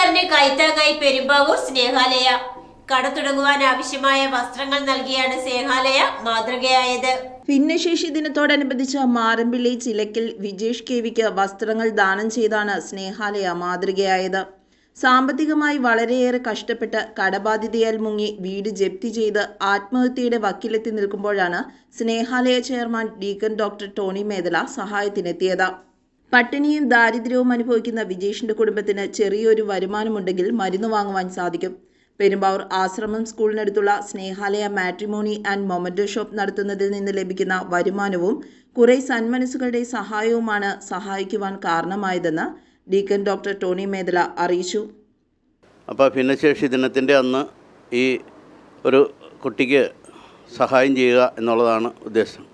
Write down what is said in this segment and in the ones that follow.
സർക്കാരിന് കൈത്താങ്ങായി പെരുമ്പാവൂർ സ്നേഹാലയ. കട തുടങ്ങുവാൻ ആവശ്യമായ വസ്ത്രങ്ങൾ നൽകിയാണ് സ്നേഹാലയ മാതൃകയായത്. ഭിന്നശേഷി ദിനത്തോടനുബന്ധിച്ച് മാറമ്പിള്ളി ചിലക്കിൽ വിജേഷ് കെവിക്ക് വസ്ത്രങ്ങൾ ദാനം ചെയ്താണ് സ്നേഹാലയ മാതൃകയായത്. സാമ്പത്തികമായി വളരെയേറെ കഷ്ടപ്പെട്ട് കടബാധ്യതയാൽ മുങ്ങി വീട് ജപ്തി ചെയ്ത് ആത്മഹത്യയുടെ വക്കിലെത്തി നിൽക്കുമ്പോഴാണ് Snehalaya chairman deacon doctor Tony Medala സഹായത്തിനെത്തിയത്. പട്ടിണിയും ദാരിദ്ര്യവും അനുഭവിക്കുന്ന വിജേഷിന്റെ കുടുംബത്തിന് ചെറിയൊരു വരുമാനമുണ്ടെങ്കിൽ മരുന്ന് വാങ്ങുവാൻ സാധിക്കും. പെരുമ്പാവൂർ ആശ്രമം സ്കൂളിനടുത്തുള്ള Snehalaya matrimony and memento shop നടത്തുന്നതിൽ നിന്ന് ലഭിക്കുന്ന വരുമാനവും കുറെ സന്മനസ്സുകളുടെ സഹായവുമാണ് സഹായിക്കുവാൻ കാരണമായതെന്ന് ഡീക്കൻ ഡോക്ടർ ടോണി മേദല അറിയിച്ചു. അപ്പോൾ ഭിന്നശേഷി ദിനത്തിൻ്റെ അന്ന് ഈ ഒരു കുട്ടിക്ക് സഹായം ചെയ്യുക എന്നുള്ളതാണ് ഉദ്ദേശം.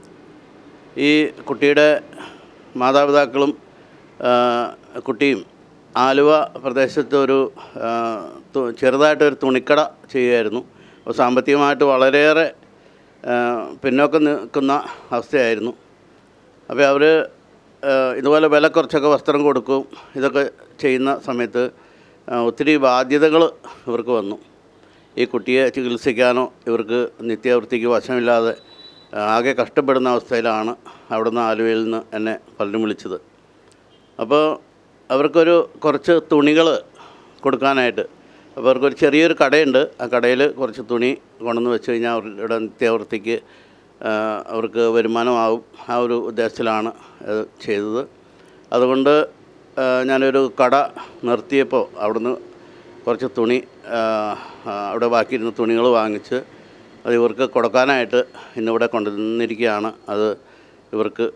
ഈ കുട്ടിയുടെ മാതാപിതാക്കളും കുട്ടിയും ആലുവ പ്രദേശത്ത് ഒരു ചെറുതായിട്ടൊരു തുണിക്കട ചെയ്യുമായിരുന്നു. അപ്പോൾ സാമ്പത്തികമായിട്ട് വളരെയേറെ പിന്നോക്കം നിൽക്കുന്ന അവസ്ഥയായിരുന്നു. അപ്പോൾ അവർ ഇതുപോലെ വില കുറച്ചൊക്കെ വസ്ത്രം കൊടുക്കും. ഇതൊക്കെ ചെയ്യുന്ന സമയത്ത് ഒത്തിരി ബാധ്യതകൾ ഇവർക്ക് വന്നു. ഈ കുട്ടിയെ ചികിത്സിക്കാനോ ഇവർക്ക് നിത്യവൃത്തിക്ക് വശമില്ലാതെ ആകെ കഷ്ടപ്പെടുന്ന അവസ്ഥയിലാണ് അവിടുന്ന് ആലുവയിൽ നിന്ന് എന്നെ പലരും വിളിച്ചത്. അപ്പോൾ അവർക്കൊരു കുറച്ച് തുണികൾ കൊടുക്കാനായിട്ട്, അപ്പോൾ അവർക്കൊരു ചെറിയൊരു കടയുണ്ട്. ആ കടയിൽ കുറച്ച് തുണി കൊണ്ടുവന്ന് വെച്ച് കഴിഞ്ഞാൽ അവരുടെ നിത്യവൃത്തിക്ക് അവർക്ക് വരുമാനമാവും. ആ ഒരു ഉദ്ദേശത്തിലാണ് അത് ചെയ്തത്. അതുകൊണ്ട് ഞാനൊരു കട നിർത്തിയപ്പോൾ അവിടുന്ന് കുറച്ച് തുണി അവിടെ ബാക്കിയിരുന്ന തുണികൾ വാങ്ങിച്ച് അത് ഇവർക്ക് കൊടുക്കാനായിട്ട് ഇന്നിവിടെ കൊണ്ടുവന്നിരിക്കുകയാണ്. അത് ഇവർക്ക്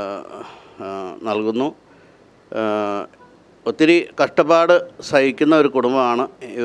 നൽകുന്നു. ഒത്തിരി കഷ്ടപ്പാട് സഹിക്കുന്ന ഒരു കുടുംബമാണ്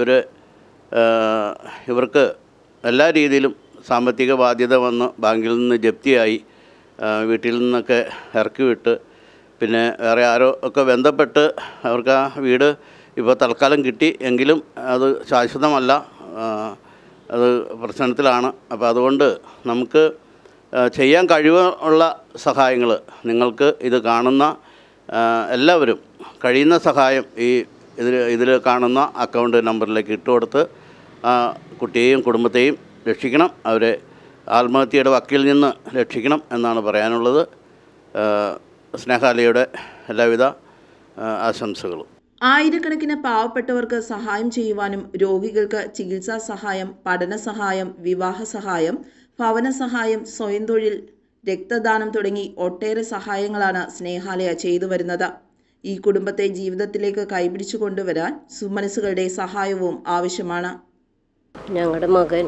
ഇവർക്ക് എല്ലാ രീതിയിലും സാമ്പത്തിക ബാധ്യത വന്ന് ബാങ്കിൽ നിന്ന് ജപ്തിയായി, വീട്ടിൽ നിന്നൊക്കെ ഇറക്കി വിട്ട്, പിന്നെ വേറെ ആരോ ഒക്കെ ബന്ധപ്പെട്ട് അവർക്ക് ആ വീട് ഇപ്പോൾ തൽക്കാലം കിട്ടി എങ്കിലും അത് ശാശ്വതമല്ല, അത് പ്രശ്നത്തിലാണ്. അപ്പോൾ അതുകൊണ്ട് നമുക്ക് ചെയ്യാൻ കഴിവുള്ള സഹായങ്ങൾ നിങ്ങൾക്ക് ഇത് കാണുന്ന എല്ലാവരും കഴിയുന്ന സഹായം ഇതിൽ കാണുന്ന അക്കൗണ്ട് നമ്പറിലേക്ക് ഇട്ടുകൊടുത്ത് കുട്ടിയെയും കുടുംബത്തെയും രക്ഷിക്കണം. അവരെ ആത്മഹത്യയുടെ വക്കിൽ നിന്ന് രക്ഷിക്കണം എന്നാണ് പറയാനുള്ളത്. സ്നേഹാലയയുടെ എല്ലാവിധ ആശംസകളും. ആയിരക്കണക്കിന് പാവപ്പെട്ടവർക്ക് സഹായം ചെയ്യുവാനും രോഗികൾക്ക് ചികിത്സാ സഹായം, പഠന സഹായം, വിവാഹ സഹായം, ഭവന സഹായം, സ്വയം തൊഴിൽ, രക്തദാനം തുടങ്ങി ഒട്ടേറെ സഹായങ്ങളാണ് സ്നേഹാലയ ചെയ്തു വരുന്നത്. ഈ കുടുംബത്തെ ജീവിതത്തിലേക്ക് കൈപിടിച്ചു കൊണ്ടുവരാൻ സുമനസ്സുകളുടെ സഹായവും ആവശ്യമാണ്. ഞങ്ങളുടെ മകൻ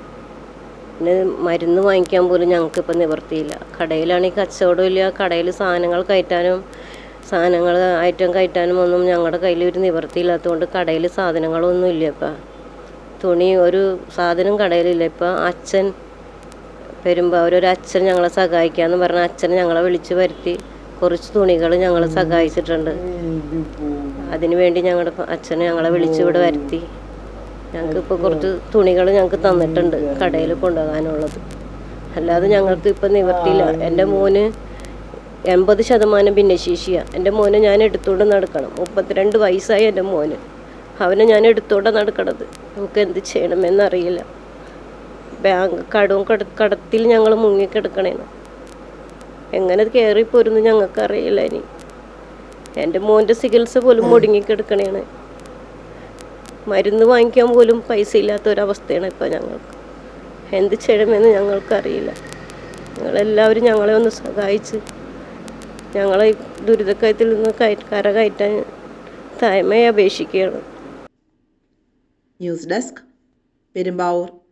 മരുന്ന് വാങ്ങിക്കാൻ പോലും ഞങ്ങൾക്കിപ്പോൾ നിവർത്തിയില്ല. കടയിലാണെങ്കിൽ കച്ചവടമില്ല. കടയിൽ സാധനങ്ങൾ കയറ്റാനും ഐറ്റം കയറ്റാനും ഒന്നും ഞങ്ങളുടെ കയ്യിൽ ഒരു നിവർത്തിയില്ലാത്തതുകൊണ്ട് കടയിൽ സാധനങ്ങളൊന്നും ഇല്ല. ഇപ്പം തുണി ഒരു സാധനം കടയിലില്ല. ഇപ്പം അച്ഛൻ പെരുമ്പാവൂർ ഒരു അച്ഛൻ ഞങ്ങളെ സഹായിക്കാമെന്ന് പറഞ്ഞ അച്ഛൻ ഞങ്ങളെ വിളിച്ച് വരുത്തി കുറച്ച് തുണികൾ ഞങ്ങളെ സഹായിച്ചിട്ടുണ്ട്. അതിനുവേണ്ടി ഞങ്ങളുടെ അച്ഛനെ ഞങ്ങളെ വിളിച്ച് ഇവിടെ വരുത്തി ഞങ്ങൾക്കിപ്പോൾ കുറച്ച് തുണികൾ ഞങ്ങൾക്ക് തന്നിട്ടുണ്ട് കടയിൽ കൊണ്ടുപോകാനുള്ളത്. അല്ലാതെ ഞങ്ങൾക്ക് ഇപ്പം നിവർത്തിയില്ല. എൻ്റെ മോന് 80% ഭിന്നശേഷിയാണ്. എൻ്റെ മോനെ ഞാൻ എടുത്തുകൊണ്ട് നടക്കണം. 32 വയസ്സായി എൻ്റെ മോന്. അവനെ ഞാൻ എടുത്തുകൊണ്ട് നടക്കണത്. നമുക്ക് എന്ത് ചെയ്യണമെന്നറിയില്ല. ബാങ്ക് കടത്തിൽ ഞങ്ങൾ മുങ്ങിക്കിടക്കണേന്ന്. എങ്ങനെ കയറിപ്പോരുന്നു ഞങ്ങൾക്കറിയില്ല. ഇനി എൻ്റെ മോൻ്റെ ചികിത്സ പോലും മുടങ്ങിക്കിടക്കണേണ്. മരുന്ന് വാങ്ങിക്കാൻ പോലും പൈസ ഇല്ലാത്തൊരവസ്ഥയാണ് ഇപ്പോൾ ഞങ്ങൾക്ക്. എന്ത് ചെയ്യണമെന്ന് ഞങ്ങൾക്കറിയില്ല. നിങ്ങളെല്ലാവരും ഞങ്ങളെ ഒന്ന് സഹായിച്ച് ഞങ്ങളെ ദുരിതക്കയത്തിൽ നിന്ന് കരകയറ്റാൻ താഴ്മയെ അപേക്ഷിക്കുകയാണ്. News desk, Perumbavoor.